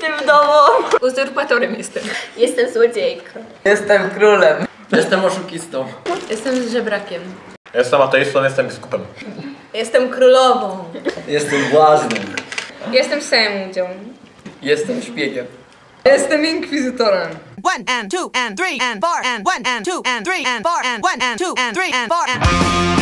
tym domu. Uzurpatorem jestem. Jestem złodziejką. Jestem królem. Jestem oszukistą. Jestem żebrakiem. Jestem ateistą, jestem biskupem. Jestem królową. Jestem błaznem. Jestem sędzią. Jestem szpiegiem. Jestem inkwizytorem. 1 and 2 and 3 and 4 and 1 and 2 and 3 and 4 and 1 and 2 and 3 and 4 and